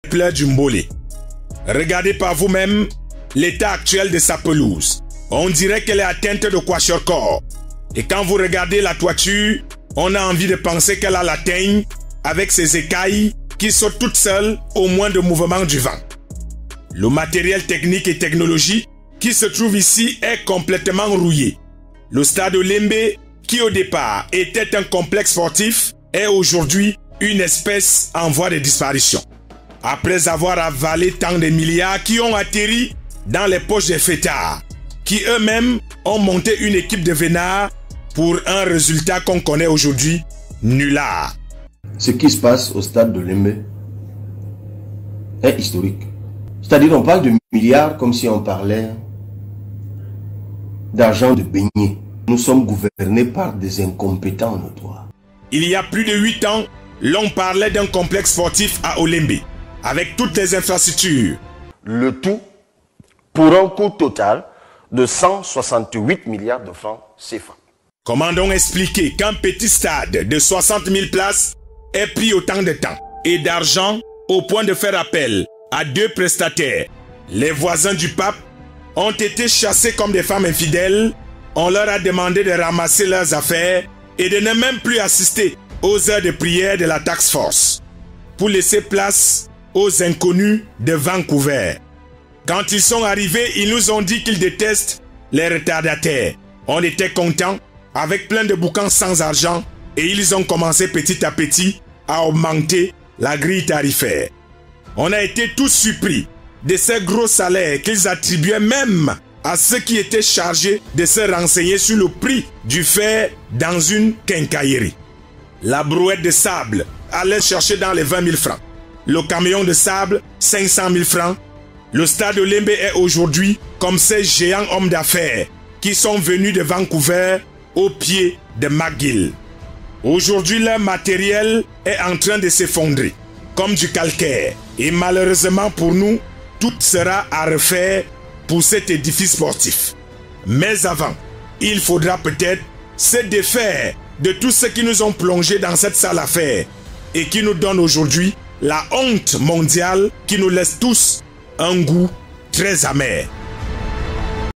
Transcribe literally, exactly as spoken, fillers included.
pleurs du Mbolé. Regardez par vous-même l'état actuel de sa pelouse. On dirait qu'elle est atteinte de kwashiorkor. Et quand vous regardez la toiture, on a envie de penser qu'elle a la teigne avec ses écailles qui sautent toutes seules au moindre mouvement du vent. Le matériel technique et technologique qui se trouve ici est complètement rouillé. Le stade Olembe, qui au départ était un complexe sportif, est aujourd'hui une espèce en voie de disparition. Après avoir avalé tant de milliards qui ont atterri dans les poches des fêtards, qui eux-mêmes ont monté une équipe de vénards pour un résultat qu'on connaît aujourd'hui nullard. Ce qui se passe au stade de Lembe est historique. C'est-à-dire on parle de milliards comme si on parlait d'argent de beignet. Nous sommes gouvernés par des incompétents notoires. Il y a plus de huit ans, l'on parlait d'un complexe sportif à Olembe, avec toutes les infrastructures. Le tout pour un coût total de cent soixante-huit milliards de francs C F A. Comment donc expliquer qu'un petit stade de soixante mille places ait pris autant de temps et d'argent au point de faire appel à deux prestataires? Les voisins du pape ont été chassés comme des femmes infidèles. On leur a demandé de ramasser leurs affaires et de ne même plus assister aux heures de prière de la task force pour laisser place aux inconnus de Vancouver. Quand ils sont arrivés, ils nous ont dit qu'ils détestent les retardataires. On était contents, avec plein de boucans sans argent, et ils ont commencé petit à petit à augmenter la grille tarifaire. On a été tous surpris de ces gros salaires qu'ils attribuaient même à ceux qui étaient chargés de se renseigner sur le prix du fer dans une quincaillerie. La brouette de sable allait chercher dans les vingt mille francs. Le camion de sable, cinq cent mille francs. Le stade Olembe est aujourd'hui comme ces géants hommes d'affaires qui sont venus de Vancouver au pied de McGill. Aujourd'hui, leur matériel est en train de s'effondrer comme du calcaire. Et malheureusement pour nous, tout sera à refaire pour cet édifice sportif. Mais avant, il faudra peut-être se défaire de tous ceux qui nous ont plongés dans cette sale affaire et qui nous donnent aujourd'hui la honte mondiale qui nous laisse tous un goût très amer.